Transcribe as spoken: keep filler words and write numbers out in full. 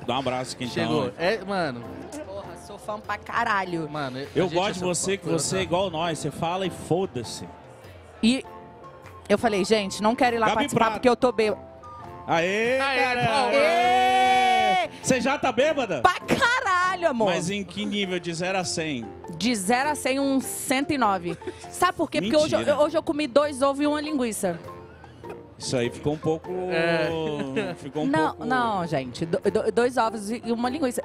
Dá um abraço aqui então. Chegou. É, mano. Porra, sou fã pra caralho. Mano, Eu gosto de você, que você é igual nós. Você fala e foda-se. E eu falei, gente, não quero ir lá Gabi participar Prata. porque eu tô bêbada. Aê, Aê, caramba! palmas. Ê! Você já tá bêbada? Pra caralho, amor. Mas em que nível? De zero a cem? De zero a cem, um cento e nove. Sabe por quê? Porque hoje Mentira. eu, hoje eu comi dois ovos e uma linguiça. Isso aí ficou um pouco... É. Ficou um não, pouco... não, gente. do- do- dois ovos e uma linguiça.